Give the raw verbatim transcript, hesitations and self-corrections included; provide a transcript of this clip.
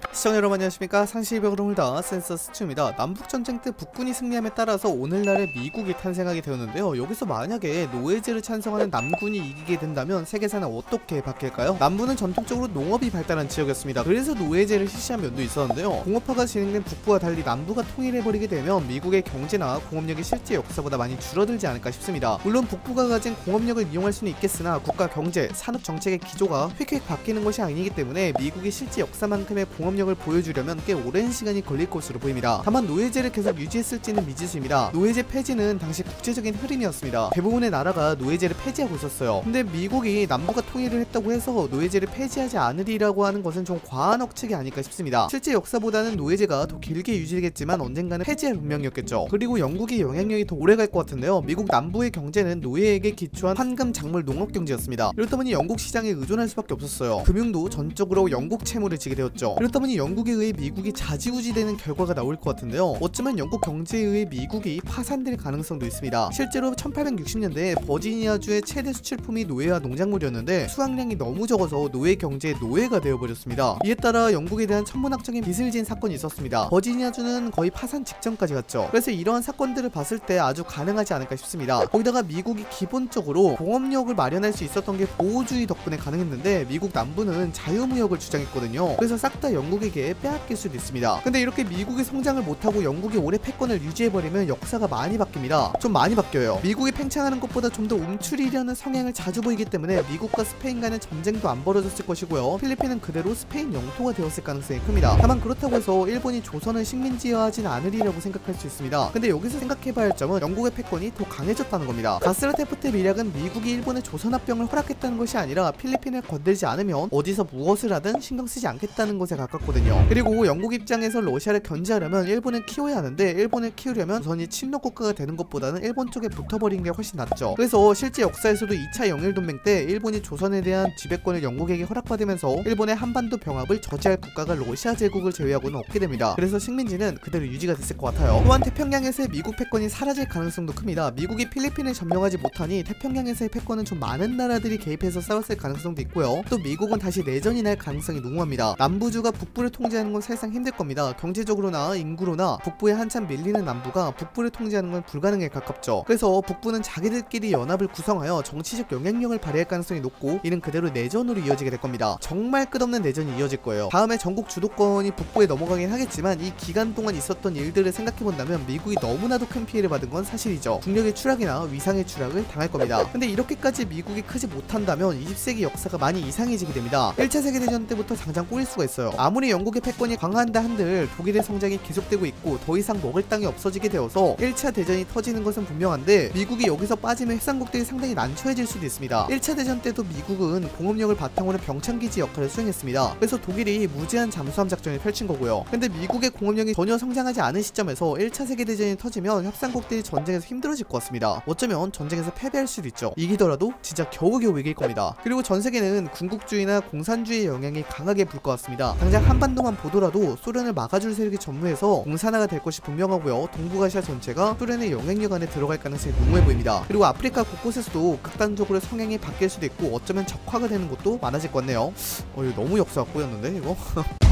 시청자 여러분 안녕하십니까. 상시일벽으로 홀다 센서스투입니다. 남북전쟁 때 북군이 승리함에 따라서 오늘날의 미국이 탄생하게 되었는데요. 여기서 만약에 노예제를 찬성하는 남군이 이기게 된다면 세계사는 어떻게 바뀔까요? 남부는 전통적으로 농업이 발달한 지역이었습니다. 그래서 노예제를 실시한 면도 있었는데요. 공업화가 진행된 북부와 달리 남부가 통일해버리게 되면 미국의 경제나 공업력이 실제 역사보다 많이 줄어들지 않을까 싶습니다. 물론 북부가 가진 공업력을 이용할 수는 있겠으나 국가 경제, 산업 정책의 기조가 휙휙 바뀌는 것이 아니기 때문에 미국이 실제 역사만큼의 공업력을 보여주려면 꽤 오랜 시간이 걸릴 것으로 보입니다. 다만 노예제를 계속 유지했을지는 미지수입니다. 노예제 폐지는 당시 국제적인 흐름이었습니다. 대부분의 나라가 노예제를 폐지하고 있었어요. 근데 미국이 남부가 통일을 했다고 해서 노예제를 폐지하지 않으리라고 하는 것은 좀 과한 억측이 아닐까 싶습니다. 실제 역사보다는 노예제가 더 길게 유지되겠지만 언젠가는 폐지할 운명이었겠죠. 그리고 영국의 영향력이 더 오래 갈 것 같은데요. 미국 남부의 경제는 노예에게 기초한 황금, 작물, 농업 경제였습니다. 이렇다 보니 영국 시장에 의존할 수밖에 없었어요. 금융도 전적으로 영국 채무를 지게 되었죠. 이렇다 보니 영국에 의해 미국이 좌지우지되는 결과가 나올 것 같은데요. 어쩌면 영국 경제에 의해 미국이 파산될 가능성도 있습니다. 실제로 천팔백육십 년대에 버지니아주의 최대 수출품이 노예와 농작물이었는데 수확량이 너무 적어서 노예 경제의 노예가 되어버렸습니다. 이에 따라 영국에 대한 천문학적인 빚을 진 사건이 있었습니다. 버지니아주는 거의 파산 직전까지 갔죠. 그래서 이러한 사건들을 봤을 때 아주 가능하지 않을까 싶습니다. 거기다가 미국이 기본적으로 공업력을 마련할 수 있었던 게 보호주의 덕분에 가능했는데 미국 남부는 자유무역을 주장했거든요. 그래서 싹 다 영국에게 빼앗길 수도 있습니다. 근데 이렇게 미국이 성장을 못하고 영국이 오래 패권을 유지해버리면 역사가 많이 바뀝니다. 좀 많이 바뀌어요. 미국이 팽창하는 것보다 좀 더 움츠리려는 성향을 자주 보이기 때문에 미국과 스페인 간의 전쟁도 안 벌어졌을 것이고요. 필리핀은 그대로 스페인 영토가 되었을 가능성이 큽니다. 다만 그렇다고 해서 일본이 조선을 식민지화하진 않으리라고 생각할 수 있습니다. 근데 여기서 생각해봐야 할 점은 영국의 패권이 더 강해졌다는 겁니다. 가스라테프트의 미략은 미국이 일본의 조선합병을 허락했다는 것이 아니라 필리핀을 건들지 않으면 어디서 무엇을 하든 신경 쓰지 않겠다는 것에 가깝거든요. 그리고 영국 입장에서 러시아를 견제하려면 일본을 키워야 하는데 일본을 키우려면 조선이 침략 국가가 되는 것보다는 일본 쪽에 붙어버리는 게 훨씬 낫죠. 그래서 실제 역사에서도 이 차 영일동맹 때 일본이 조선에 대한 지배권을 영국에게 허락받으면서 일본의 한반도 병합을 저지할 국가가 러시아 제국을 제외하고는 없게 됩니다. 그래서 식민지는 그대로 유지가 됐을 것 같아요. 또한 태평양에서의 미국 패권이 사라질 가능성도 큽니다. 미국이 필리핀을 점령하지 못하니 태평양에서의 패권은 좀 많은 나라들이 개입해서 싸웠을 가능성도 있고요. 또 미국은 다시 내전이 날 가능성이 농후합니다. 남부주가 북부를 통제하는 건 사실상 힘들 겁니다. 경제적으로나 인구로나 북부에 한참 밀리는 남부가 북부를 통제하는 건 불가능에 가깝죠. 그래서 북부는 자기들끼리 연합을 구성하여 정치적 영향력을 발휘할 가능성이 높고 이는 그대로 내전으로 이어지게 될 겁니다. 정말 끝없는 내전이 이어질 거예요. 다음에 전국 주도권이 북부에 넘어가긴 하겠지만 이 기간 동안 있었던 일들을 생각해본다면 미국이 너무나도 큰 피해를 받은 건 사실이죠. 국력의 추락이나 위상의 추락을 당할 겁니다. 근데 이렇게까지 미국이 크지 못한다면 이십 세기 역사가 많이 이상해지게 됩니다. 일 차 세계대전 때부터 당장 꼬일 수가 있어요. 아무리 영국의 패권이 강한다 한들 독일의 성장이 계속되고 있고 더 이상 먹을 땅이 없어지게 되어서 일 차 대전이 터지는 것은 분명한데 미국이 여기서 빠지면 협상국들이 상당히 난처해질 수도 있습니다. 일 차 대전 때도 미국은 공업력을 바탕으로 병창기지 역할을 수행했습니다. 그래서 독일이 무제한 잠수함 작전을 펼친 거고요. 근데 미국의 공업력이 전혀 성장하지 않은 시점에서 일 차 세계대전이 터지면 협상국들이 전쟁에서 힘들어질 것 같습니다. 어쩌면 전쟁에서 패배할 수도 있죠. 이기더라도 진짜 겨우겨우 이길 겁니다. 그리고 전 세계는 군국주의나 공산주의의 영향이 강하게 불 것 같습니다. 당장 한반도만 보더라도 소련을 막아줄 세력이 전무해서 공산화가 될 것이 분명하고요. 동북아시아 전체가 소련의 영향력 안에 들어갈 가능성이 농후해 보입니다. 그리고 아프리카 곳곳에서도 극단적으로 성향이 바뀔 수도 있고 어쩌면 적화가 되는 것도 많아질 것 같네요. 어, 이거 너무 역사 꼬였는데 이거?